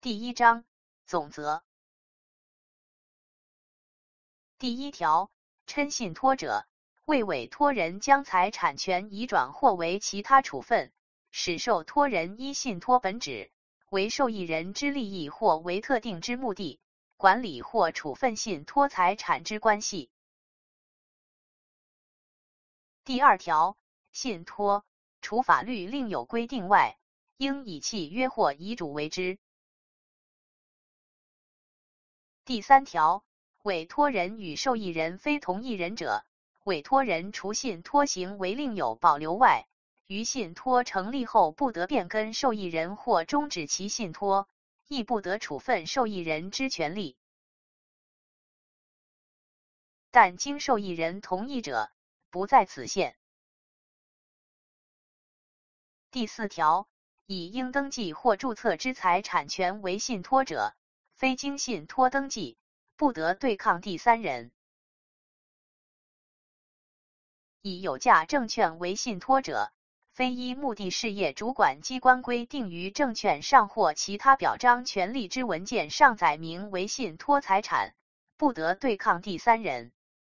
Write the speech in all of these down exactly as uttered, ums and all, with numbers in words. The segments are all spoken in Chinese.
第一章总则。第一条，称信托者，为委托人将财产权移转或为其他处分，使受托人依信托本旨，为受益人之利益或为特定之目的，管理或处分信托财产之关系。第二条，信托除法律另有规定外，应以契约或遗嘱为之。第三条，委托人与受益人非同一人者，委托人除信托行为另有保留外，于信托成立后不得变更受益人或终止其信托，亦不得处分受益人之权利。但经受益人同意者，不在此限。第四条，以应登记或注册之财产权为信托者，非经信托登记，不得对抗第三人。以有价证券为信托者，非依目的事业主管机关规定于证券上或其他表彰权利之文件上载明为信托财产，不得对抗第三人。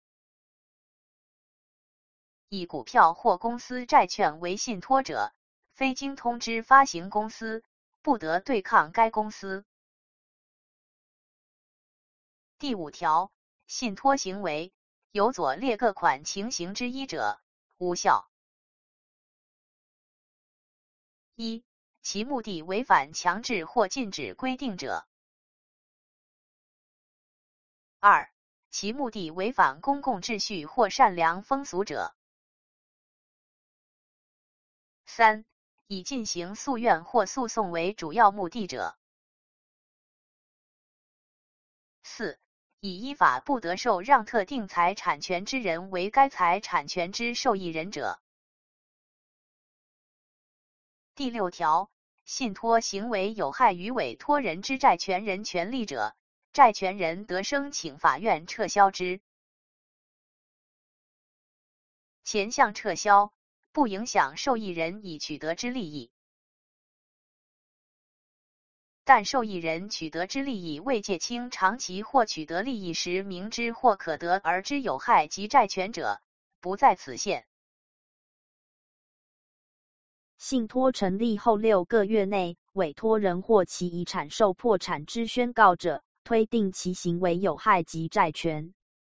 以股票或公司债券为信托者，非经通知发行公司，不得对抗该公司。第五条，信托行为有左列各款情形之一者，无效。一、其目的违反强制或禁止规定者。二、其目的违反公共秩序或善良风俗者。三、以进行诉愿或诉讼为主要目的者。四、以依法不得受让特定财产权之人为该财产权之受益人者。第六条，信托行为有害于委托人之债权人权利者，债权人得申请法院撤销之。前项撤销，不影响受益人已取得之利益。但受益人取得之利益未界清偿其或取得利益时明知或可得而知有害及债权者，不在此限。 信托成立后六个月内，委托人或其遗产受破产之宣告者，推定其行为有害及债权。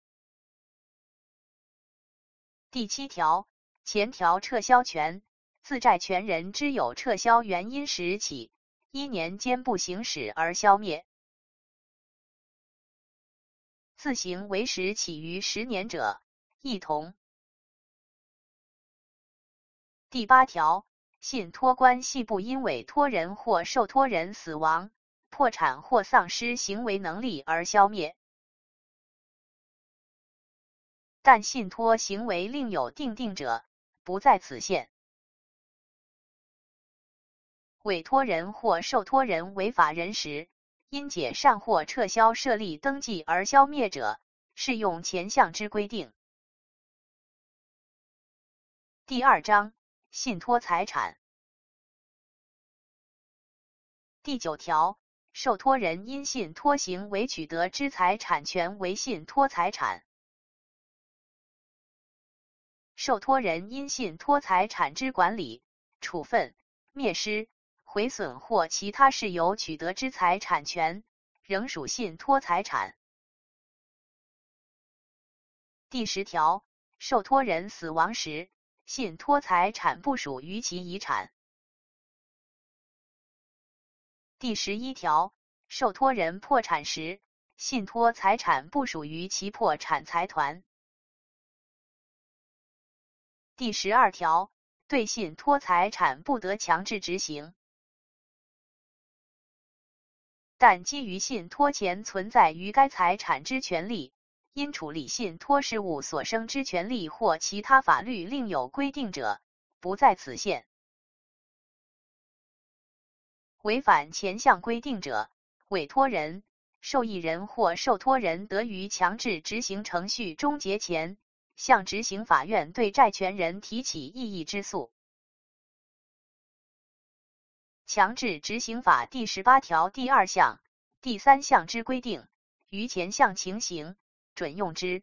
第七条，前条撤销权，自债权人知有撤销原因时起，一年间不行使而消灭。自行为时起于十年者，一同。第八条，信托关系不因委托人或受托人死亡、破产或丧失行为能力而消灭。但信托行为另有定定者，不在此限。委托人或受托人为法人时，因解散或撤销设立登记而消灭者，适用前项之规定。第二章，信托财产。第九条，受托人因信托行为取得之财产权为信托财产。受托人因信托财产之管理、处分、灭失、毁损或其他事由取得之财产权，仍属信托财产。第十条，受托人死亡时，信托财产不属于其遗产。第十一条，受托人破产时，信托财产不属于其破产财团。第十二条，对信托财产不得强制执行，但基于信托前存在于该财产之权利，因处理信托事务所生之权利或其他法律另有规定者，不在此限。违反前项规定者，委托人、受益人或受托人得于强制执行程序终结前，向执行法院对债权人提起异议之诉。 强制执行法第十八条第二项、第三项之规定，于前项情形，准用之。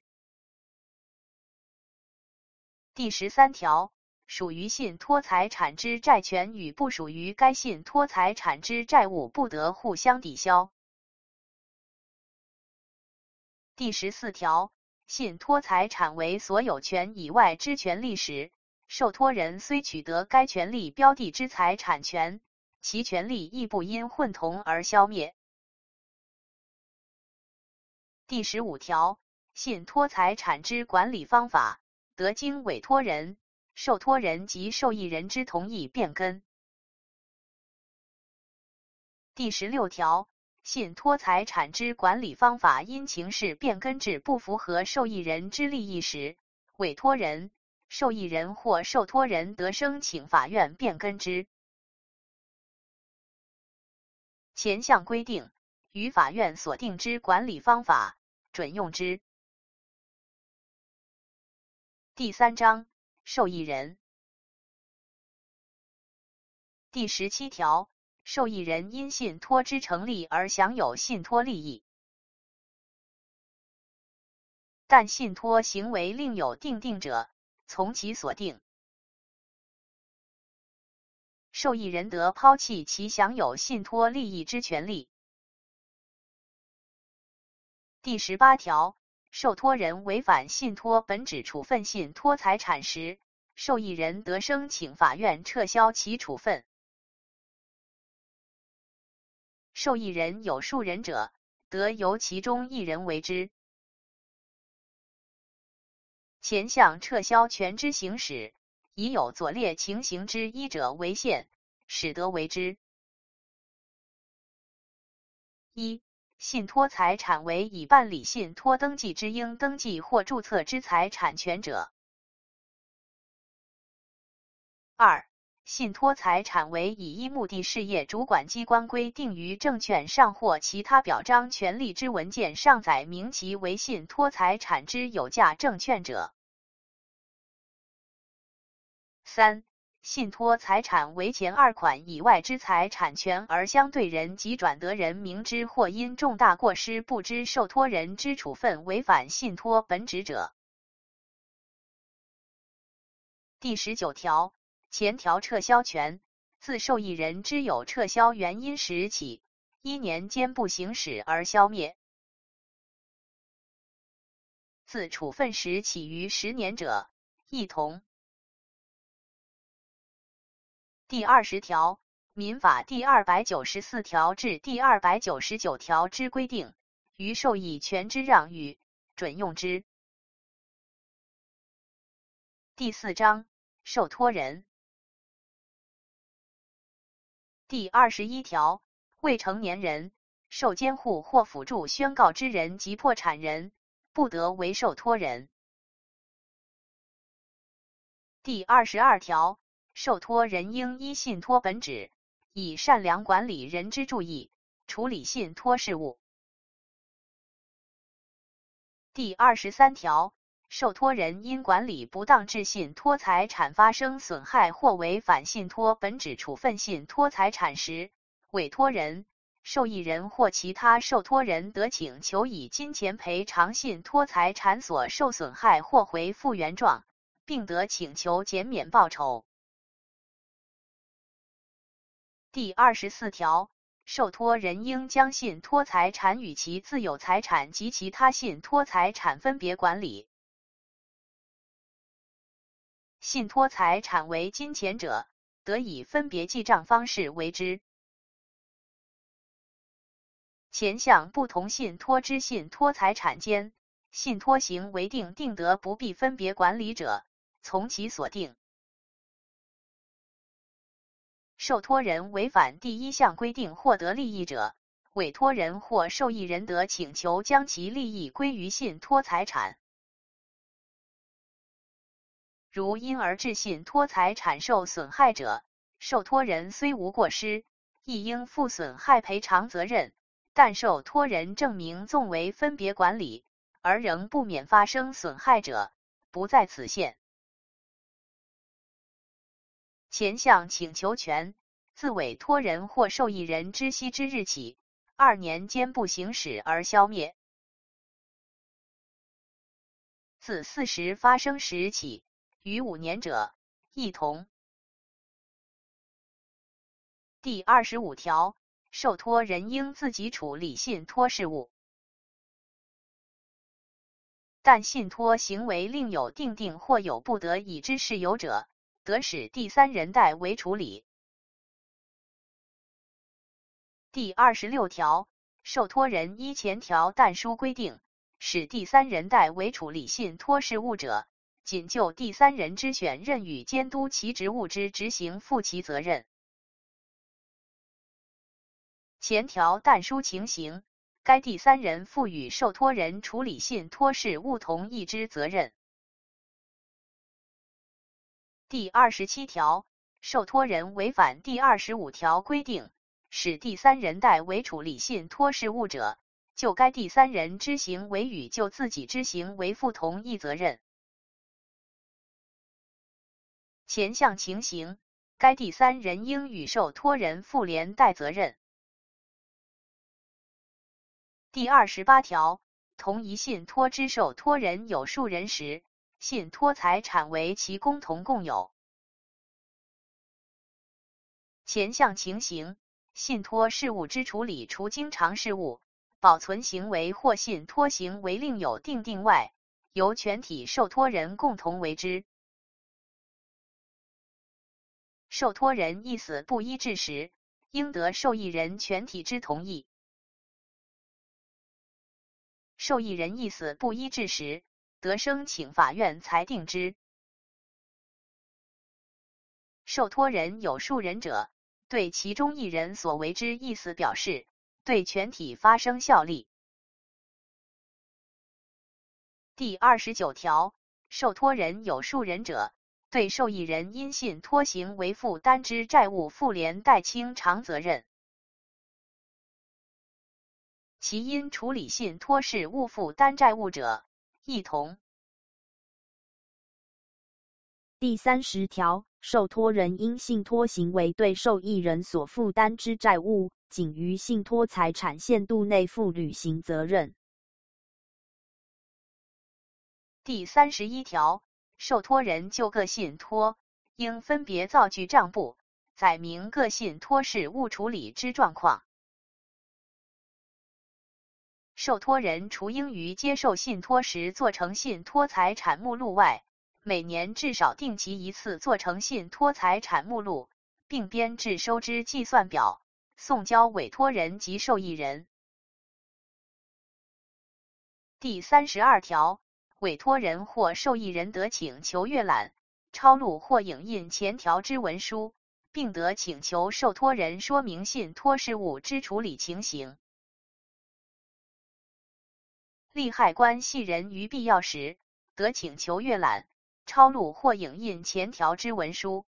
第十三条，属于信托财产之债权与不属于该信托财产之债务不得互相抵消。第十四条，信托财产为所有权以外之权利时，受托人虽取得该权利标的之财产权，其权利亦不因混同而消灭。第十五条，信托财产之管理方法，得经委托人、受托人及受益人之同意变更。第十六条，信托财产之管理方法因情势变更至不符合受益人之利益时，委托人、受益人或受托人得申请法院变更之。前项规定，于法院所定之管理方法，准用之。第三章，受益人。第十七条，受益人因信托之成立而享有信托利益，但信托行为另有订定者，从其所定。受益人得抛弃其享有信托利益之权利。第十八条，受托人违反信托本旨处分信托财产时，受益人得申请法院撤销其处分。受益人有数人者，得由其中一人为之。前项撤销权之行使，以有左列情形之一者为限，使得为之。一、信托财产为已办理信托登记之应登记或注册之财产权者。二、信托财产为以依目的事业主管机关规定于证券上或其他表彰权利之文件上载明其为信托财产之有价证券者。三、信托财产为前二款以外之财产权而相对人及转得人明知或因重大过失不知受托人之处分违反信托本旨者。第十九条，前条撤销权，自受益人知有撤销原因时起，一年间不行使而消灭；自处分时起于十年者，亦同。第二十条，民法第二百九十四条至第二百九十九条之规定，于受益权之让与，准用之。第四章，受托人。第二十一条，未成年人、受监护或辅助宣告之人及破产人，不得为受托人。第二十二条，受托人应依信托本旨，以善良管理人之注意，处理信托事务。第二十三条，受托人因管理不当致信托财产发生损害或违反信托本旨处分信托财产时，委托人、受益人或其他受托人得请求以金钱赔偿信托财产所受损害或回复原状，并得请求减免报酬。第二十四条，受托人应将信托财产与其自有财产及其他信托财产分别管理。信托财产为金钱者，得以分别记账方式为之。前项不同信托之信托财产间，信托行为定定得不必分别管理者，从其所定。受托人违反第一项规定获得利益者，委托人或受益人得请求将其利益归于信托财产。如因而致信托财产受损害者，受托人虽无过失，亦应负损害赔偿责任，但受托人证明纵为分别管理，而仍不免发生损害者，不在此限。前项请求权， 自委托人或受益人知悉之日起，二年间不行使而消灭。自四时发生时起，逾五年者，一同。第二十五条，受托人应自己处理信托事务，但信托行为另有定定或有不得已之事由者，得使第三人代为处理。第二十六条，受托人依前条但书规定，使第三人代为处理信托事务者，仅就第三人之选任与监督其职务之执行负其责任。前条但书情形，该第三人赋予受托人处理信托事务同一之责任。第二十七条，受托人违反第二十五条规定，使第三人代为处理信托事务者，就该第三人之行为与就自己之行为负同一责任。前项情形，该第三人应与受托人负连带责任。第二十八条，同一信托之受托人有数人时，信托财产为其共同共有。前项情形，信托事务之处理除经常事务、保存行为或信托行为另有定定外，由全体受托人共同为之。受托人一死不医治时，应得受益人全体之同意。受益人一死不医治时，得申请法院裁定之。受托人有数人者，对其中一人所为之意思表示，对全体发生效力。第二十九条，受托人有数人者，对受益人因信托行为负担之债务负连带清偿责任。其因处理信托事务负担债务者，一同。 第三十条，受托人因信托行为对受益人所负担之债务，仅于信托财产限度内负履行责任。 第三十一条，受托人就各信托，应分别造具账簿，载明各信托事务处理之状况。受托人除应于接受信托时做成信托财产目录外，每年至少定期一次做成信托财产目录，并编制收支计算表，送交委托人及受益人。第三十二条，委托人或受益人得请求阅览、抄录或影印前条之文书，并得请求受托人说明信托事务之处理情形。利害关系人于必要时，得请求阅览、抄录或影印前条之文书。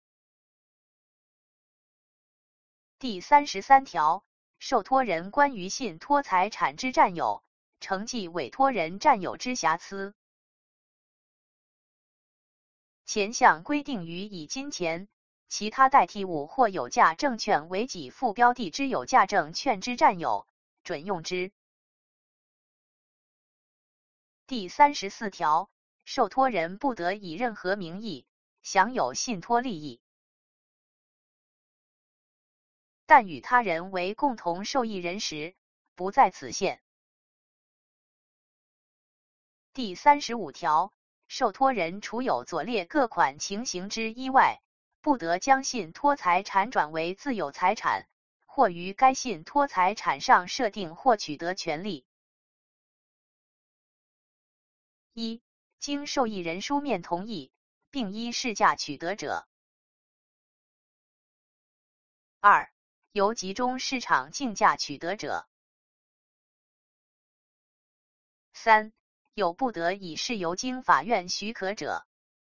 第三十三条，受托人关于信托财产之占有，承继委托人占有之瑕疵。前项规定于以金钱、其他代替物或有价证券为己附标的之有价证券之占有，准用之。第三十四条，受托人不得以任何名义享有信托利益，但与他人为共同受益人时，不在此限。第三十五条，受托人除有左列各款情形之一外，不得将信托财产转为自有财产，或于该信托财产上设定或取得权利。一、经受益人书面同意，并依市价取得者。二、由集中市场竞价取得者。三、有不得已事由经法院许可者。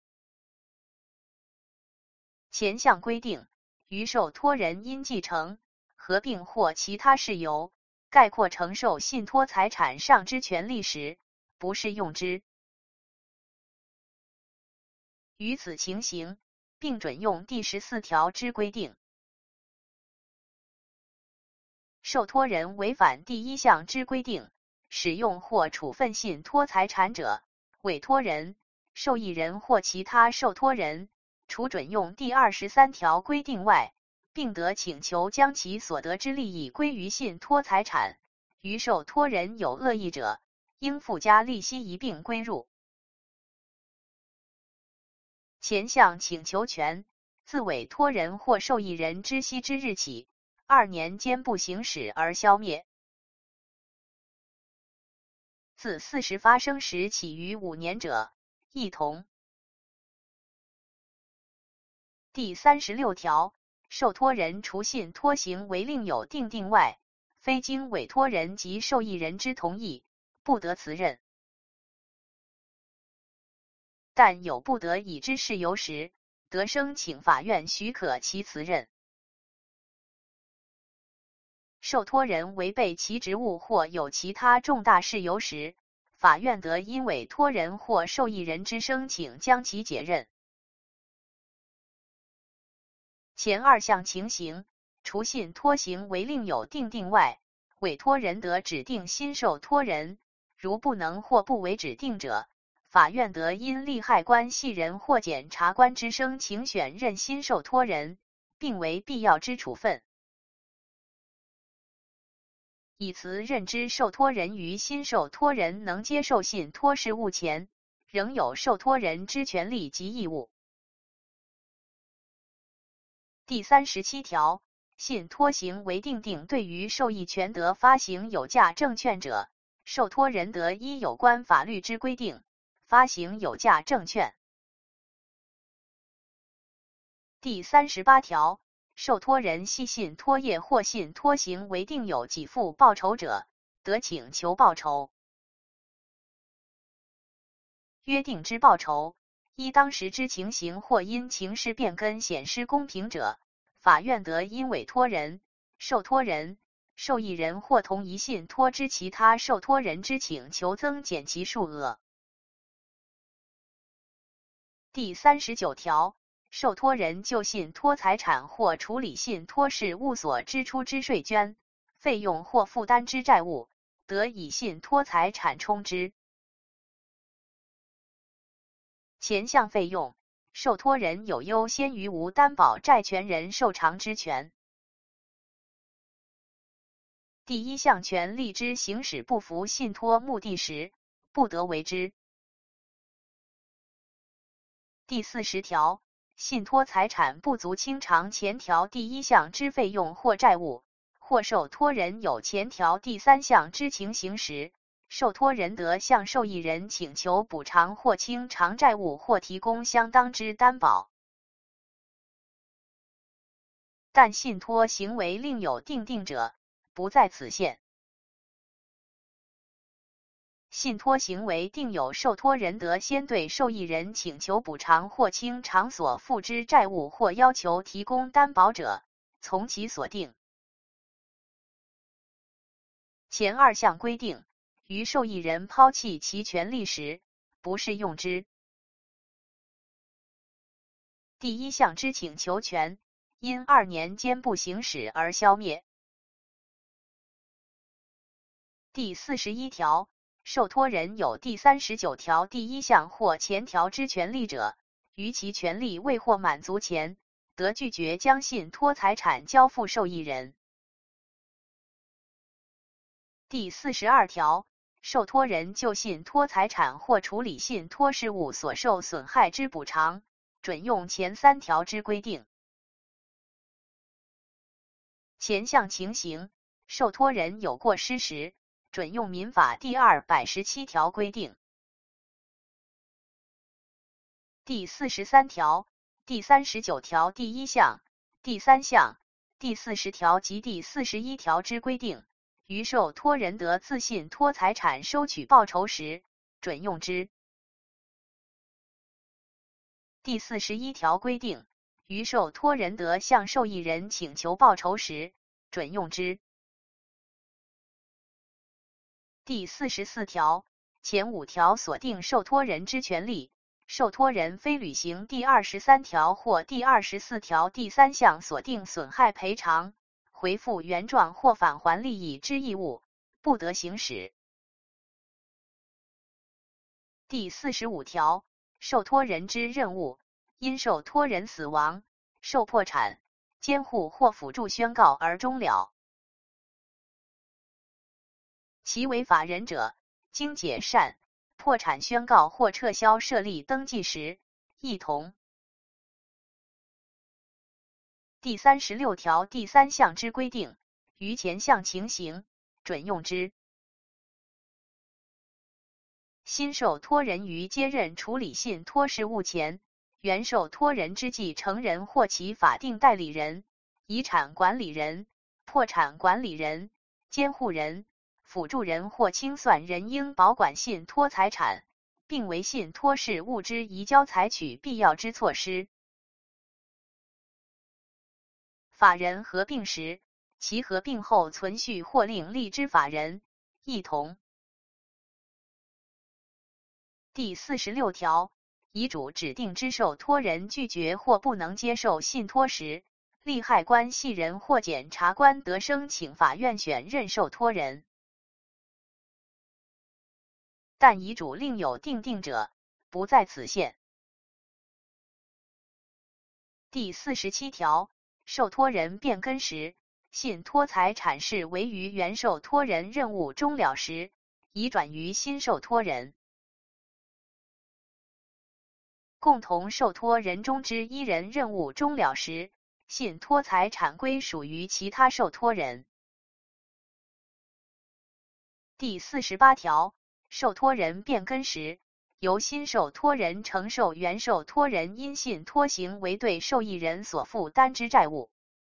前项规定，于受托人因继承、合并或其他事由，概括承受信托财产上之权利时，不适用之。于此情形，并准用第十四条之规定。 受托人违反第一项之规定，使用或处分信托财产者，委托人、受益人或其他受托人，除准用第二十三条规定外，并得请求将其所得之利益归于信托财产，于受托人有恶意者，应附加利息一并归入。前项请求权，自委托人或受益人知悉之日起，二年间不行使而消灭。自事实发生时起于五年者，一同。第三十六条，受托人除信托行为另有订定外，非经委托人及受益人之同意，不得辞任。但有不得已之事由时，得申请法院许可其辞任。受托人违背其职务或有其他重大事由时，法院得因委托人或受益人之申请将其解任。前二项情形，除信托行为另有订定外，委托人得指定新受托人，如不能或不为指定者，法院得因利害关系人或检察官之申请选任新受托人，并为必要之处分。以辞任之受托人于新受托人能接受信托事务前，仍有受托人之权利及义务。第三十七条，信托行为订定对于受益权得发行有价证券者，受托人得依有关法律之规定，发行有价证券。第三十八条，受托人系信托业或信托行为定有给付报酬者，得请求报酬。约定之报酬，依当时之情形或因情势变更显失公平者，法院得因委托人、受托人、受益人或同一信托之其他受托人之请求增减其数额。第三十九条，受托人就信托财产或处理信托事务所支出之税捐、费用或负担之债务，得以信托财产充之。前项费用，受托人有优先于无担保债权人受偿之权。第一项权利之行使不符信托目的时，不得为之。第四十条，信托财产不足清偿前条第一项之费用或债务，或受托人有前条第三项之情形时，受托人得向受益人请求补偿或清偿债务或提供相当之担保。但信托行为另有订定者，不在此限。信托行为定有受托人得先对受益人请求补偿或清偿所负之债务或要求提供担保者，从其所定。前二项规定，于受益人抛弃其权利时，不适用之。第一项之请求权，因二年间不行使而消灭。第四十一条，受托人有第三十九条第一项或前条之权利者，于其权利未获满足前，得拒绝将信托财产交付受益人。第四十二条，受托人就信托财产或处理信托事务所受损害之补偿，准用前三条之规定。前项情形，受托人有过失时，准用民法第二百十七条规定。第四十三条、第三十九条第一项、第三项、第四十条及第四十一条之规定，于受托人得自信托财产收取报酬时，准用之。第四十一条规定，于受托人得向受益人请求报酬时，准用之。第四十四条，前五条锁定受托人之权利，受托人非履行第二十三条或第二十四条第三项锁定损害赔偿， 回复原状或返还利益之义务，不得行使。第四十五条，受托人之任务，因受托人死亡、受破产、监护或辅助宣告而终了，其违法人者，经解散、破产宣告或撤销设立登记时，一同。第三十六条第三项之规定，于前项情形，准用之。新受托人于接任处理信托事务前，原受托人之继承人或其法定代理人、遗产管理人、破产管理人、监护人、辅助人或清算人应保管信托财产，并为信托事务之移交采取必要之措施。法人合并时，其合并后存续或另立之法人，一同。第四十六条，遗嘱指定之受托人拒绝或不能接受信托时，利害关系人或检察官得申请法院选任受托人。但遗嘱另有订定者，不在此限。第四十七条，受托人变更时，信托财产事为于原受托人任务终了时，移转于新受托人。共同受托人中之一人任务终了时，信托财产归属于其他受托人。第四十八条，受托人变更时，由新受托人承受原受托人因信托行为对受益人所负担之债务。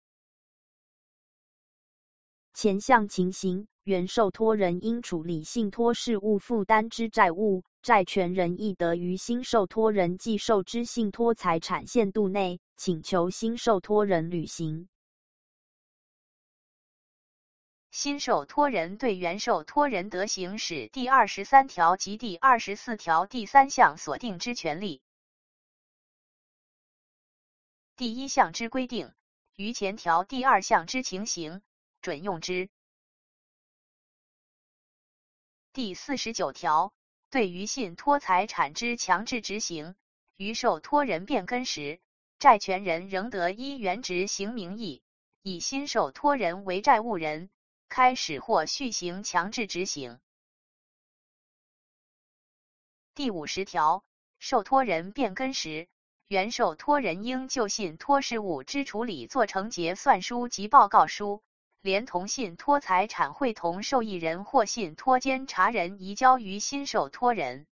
前项情形，原受托人应处理信托事务负担之债务，债权人亦得于新受托人继受之信托财产限度内，请求新受托人履行。 新受托人对原受托人得行使第二十三条及第二十四条第三项所定之权利。第一项之规定，于前条第二项之情形，准用之。第四十九条，对于信托财产之强制执行，于受托人变更时，债权人仍得依原执行名义，以新受托人为债务人，开始或续行强制执行。第五十条，受托人变更时，原受托人应就信托事务之处理做成结算书及报告书，连同信托财产会同受益人或信托监察人移交于新受托人。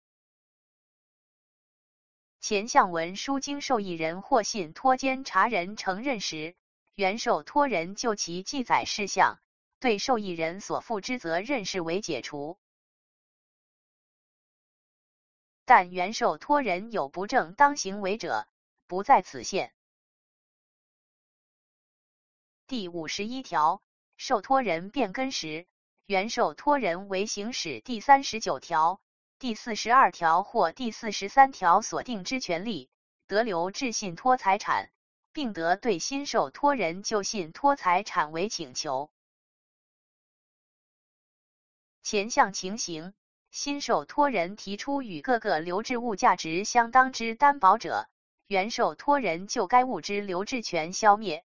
前项文书经受益人或信托监察人承认时，原受托人就其记载事项，对受益人所负之责任视为解除。但原受托人有不正当行为者，不在此限。第五十一条，受托人变更时，原受托人为行使第三十九条、第四十二条或第四十三条所定之权利，得留置信托财产，并得对新受托人就信托财产为请求。前项情形，新受托人提出与各个留置物价值相当之担保者，原受托人就该物之留置权消灭。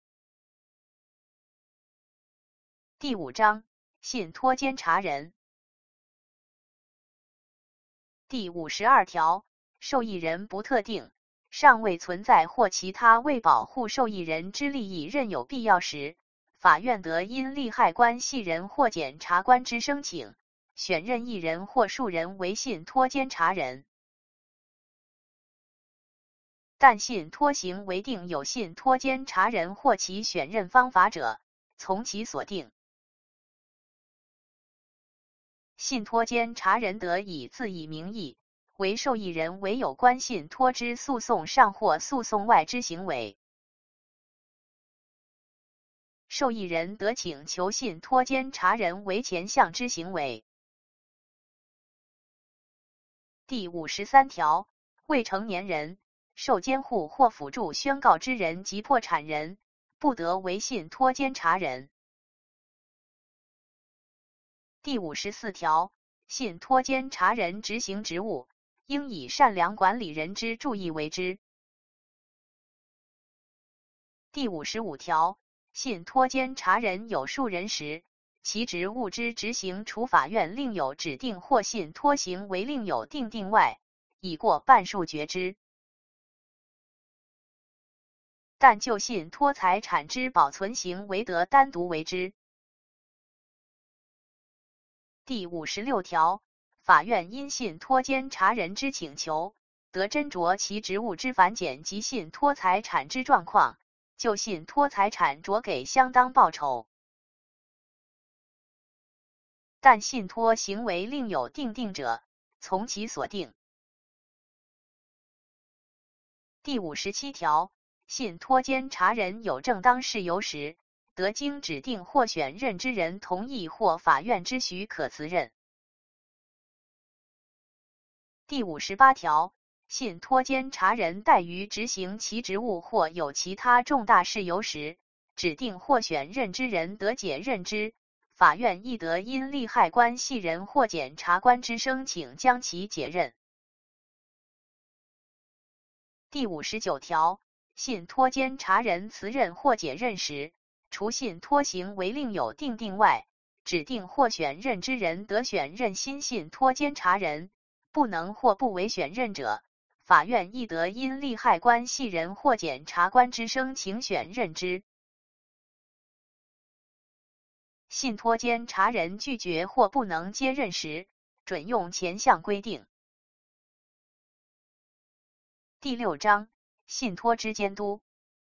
第五章，信托监察人。第五十二条，受益人不特定，尚未存在或其他为保护受益人之利益任有必要时，法院得因利害关系人或检察官之申请，选任一人或数人为信托监察人。但信托行为定有信托监察人或其选任方法者，从其所定。信托监察人得以自以名义为受益人为有关信托之诉讼上或诉讼外之行为。受益人得请求信托监察人为前项之行为。第五十三条，未成年人、受监护或辅助宣告之人及破产人， 不得为信托监察人。第五十四条，信托监察人执行职务，应以善良管理人之注意为之。第五十五条，信托监察人有数人时，其职务之执行除法院另有指定或信托行为另有定定外，已过半数决之。但就信托财产之保存行为得单独为之。第五十六条，法院因信托监察人之请求，得斟酌其职务之繁简及信托财产之状况，就信托财产酌给相当报酬。但信托行为另有定定者，从其所定。第五十七条，信托监察人有正当事由时，得经指定或选任之人同意或法院之许可辞任。第五十八条，信托监察人怠于执行其职务或有其他重大事由时，指定或选任之人得解任之，法院亦得因利害关系人或检察官之申请将其解任。第五十九条，信托监察人辞任或解任时，除信托行为另有定定外，指定或选任之人得选任新信托监察人，不能或不为选任者，法院亦得因利害关系人或检察官之申请选任之。信托监察人拒绝或不能接任时，准用前项规定。第六章，信托之监督。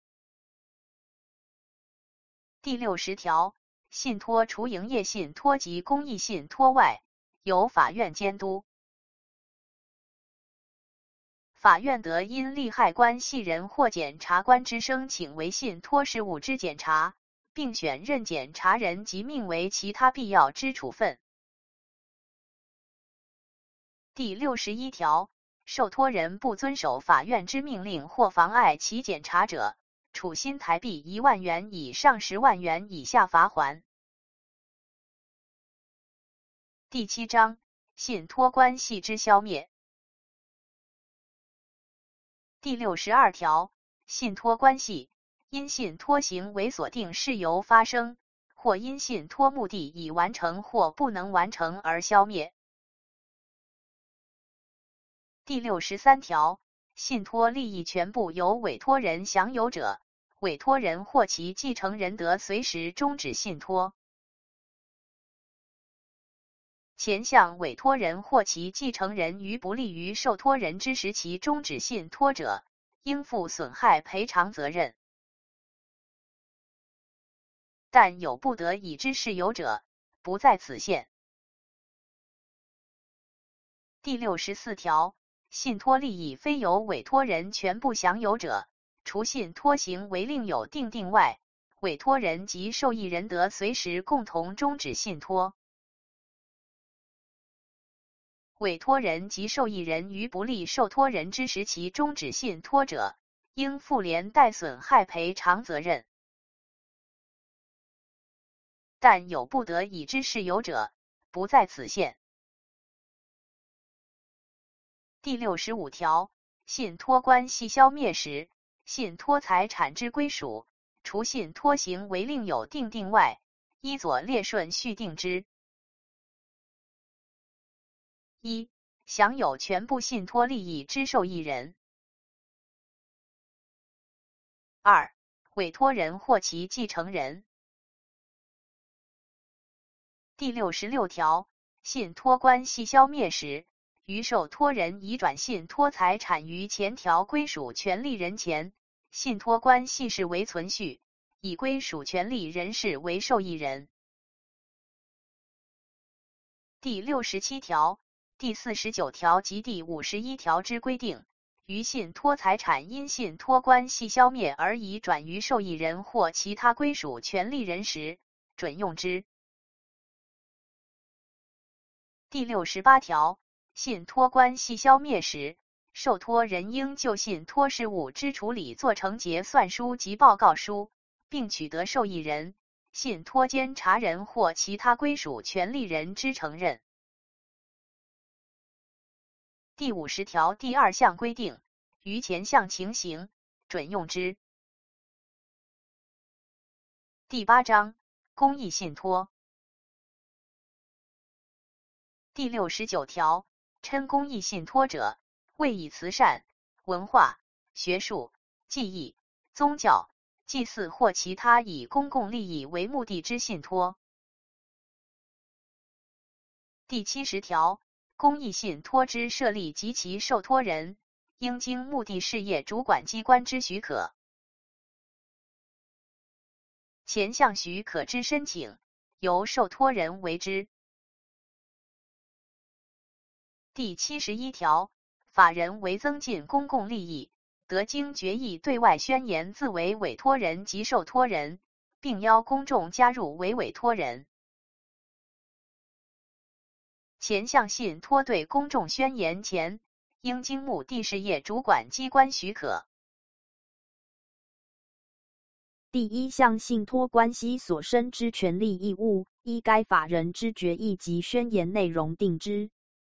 第六十条，信托除营业信托及公益信托外，由法院监督。法院得因利害关系人或检察官之申请为信托事务之检查，并选任检察人及命为其他必要之处分。第六十一条，受托人不遵守法院之命令或妨碍其检查者，处新台币一万元以上十万元以下罚锾。第七章，信托关系之消灭。第六十二条，信托关系因信托行为所定事由发生，或因信托目的已完成或不能完成而消灭。第六十三条，信托利益全部由委托人享有者，委托人或其继承人得随时终止信托。前项委托人或其继承人于不利于受托人之时其终止信托者，应负损害赔偿责任。但有不得已之事由者，不在此限。第六十四条，信托利益非由委托人全部享有者，除信托行为另有定定外，委托人及受益人得随时共同终止信托。委托人及受益人于不利受托人之时其终止信托者，应负连带损害赔偿责任。但有不得已之事由者，不在此限。第六十五条，信托关系消灭时，信托财产之归属，除信托行为另有定定外，依左列顺序定之。一、享有全部信托利益之受益人。二、委托人或其继承人。第六十六条，信托关系消灭时，于受托人移转信托财产于前条归属权利人前，信托关系视为存续，以归属权利人视为受益人。第六十七条、第四十九条及第五十一条之规定，于信托财产因信托关系消灭而移转于受益人或其他归属权利人时，准用之。第六十八条，信托关系消灭时，受托人应就信托事务之处理做成结算书及报告书， 并取得受益人、信托监察人或其他归属权利人之承认。第五十条第二项规定，于前项情形，准用之。第八章公益信托。第六十九条，称公益信托者，为以慈善、文化、学术、技艺、宗教、祭祀或其他以公共利益为目的之信托。第七十条，公益信托之设立及其受托人，应经目的事业主管机关之许可。前项许可之申请，由受托人为之。第七十一条，法人为增进公共利益，得经决议对外宣言自为委托人及受托人，并邀公众加入为委托人。前项信托对公众宣言前，应经目的事业主管机关许可。 第一项信托关系所生之权利义务，依该法人之决议及宣言内容定之。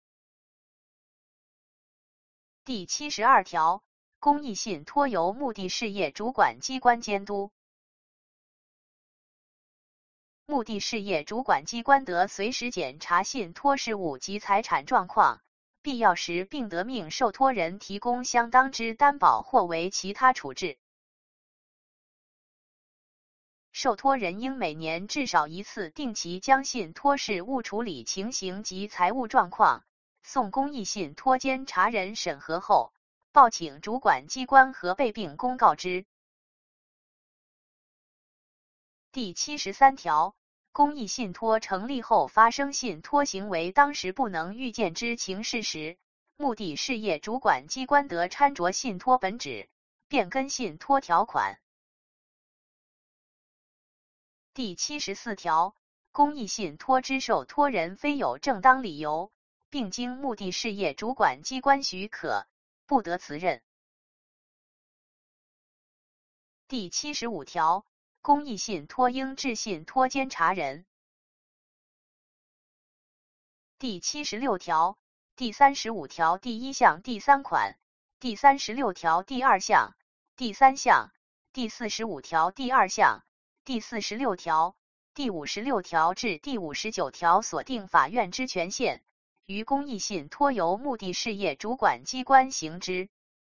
第七十二条，公益信托由目的事业主管机关监督。目的事业主管机关得随时检查信托事务及财产状况，必要时并得命受托人提供相当之担保或为其他处置。受托人应每年至少一次定期将信托事务处理情形及财务状况送公益信托监察人审核后，报请主管机关核备并公告之。第七十三条，公益信托成立后发生信托行为当时不能预见之情事时，目的事业主管机关得参酌信托本旨，变更信托条款。第七十四条，公益信托之受托人非有正当理由，并经目的事业主管机关许可，不得辞任。第七十五条，公益信托应致信托监察人。第七十六条、第三十五条第一项第三款、第三十六条第二项、第三项、第四十五条第二项、第四十六条、第五十六条至第五十九条所定法院之权限，于公益信托由目的事业主管机关行之。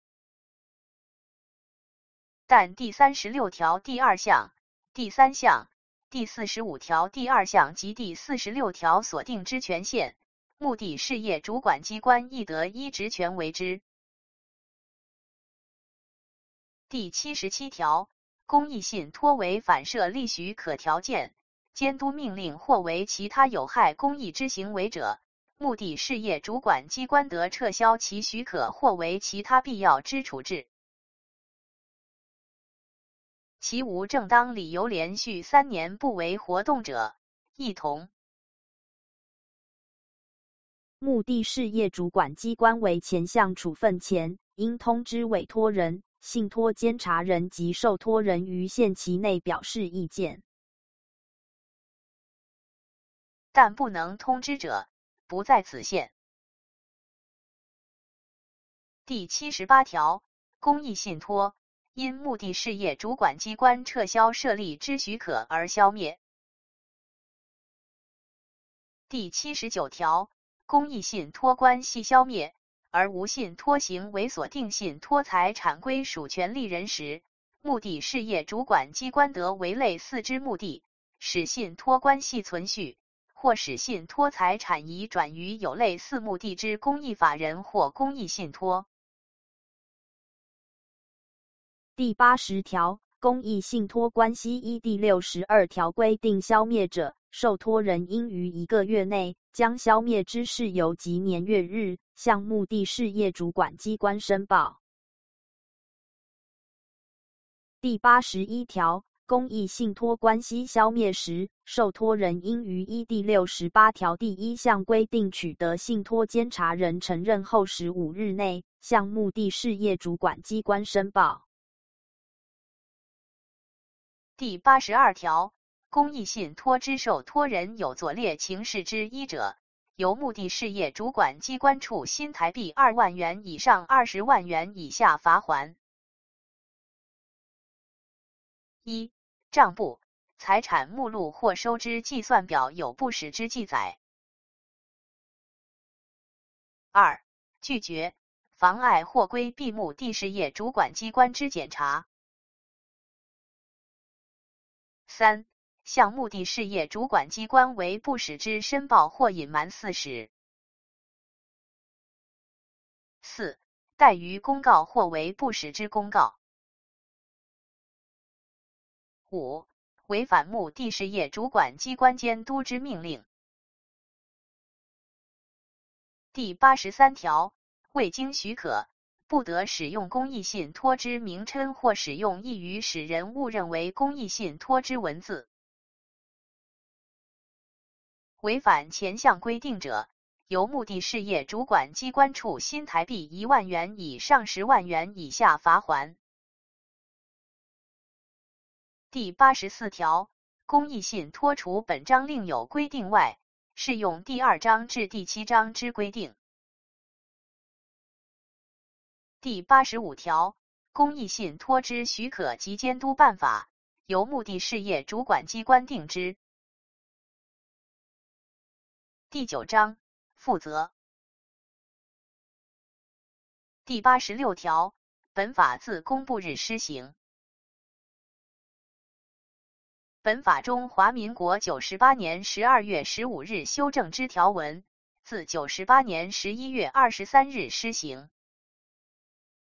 但第三十六条第二项、第三项、第四十五条第二项及第四十六条所定之权限，目的事业主管机关亦得依职权为之。第七十七条，公益信托为反设立许可条件、监督命令或为其他有害公益之行为者，目的事业主管机关得撤销其许可或为其他必要之处置。其无正当理由连续三年不为活动者，一同。 目的事业主管机关为前项处分前，应通知委托人、信托监察人及受托人于限期内表示意见， 但不能通知者，不在此限。第七十八条，公益信托因目的事业主管机关撤销设立之许可而消灭。第七十九条，公益信托关系消灭，而无信托行为所定信托财产归属权利人时，目的事业主管机关得为类似之目的，使信托关系存续，或使信托财产移转于有类似目的之公益法人或公益信托。 第八十条，公益信托关系依第六十二条规定消灭者，受托人应于一个月内将消灭之事由及年月日向目的事业主管机关申报。第八十一条，公益信托关系消灭时，受托人应于依第六十八条第一项规定取得信托监察人承认后十五日内向目的事业主管机关申报。 第八十二条，公益信托之受托人有左列情事之一者，由目的事业主管机关处新台币二万元以上二十万元以下罚锾。一、账簿、财产目录或收支计算表有不实之记载。二、拒绝、妨碍或规避目的事业主管机关之检查。三、向目的事业主管机关为不实之申报或隐瞒事实。四、怠于公告或为不实之公告。五、违反目的事业主管机关监督之命令。第八十三条，未经许可，不得使用公益信托之名称或使用易于使人误认为公益信托之文字。违反前项规定者，由目的事业主管机关处新台币一万元以上十万元以下罚锾。第八十四条，公益信托除本章另有规定外，适用第二章至第七章之规定。第八十五条，公益信托之许可及监督办法，由目的事业主管机关定之。第九章，负责。第八十六条，本法自公布日施行。本法中华民国九十八年十二月十五日修正之条文，自九十八年十一月二十三日施行。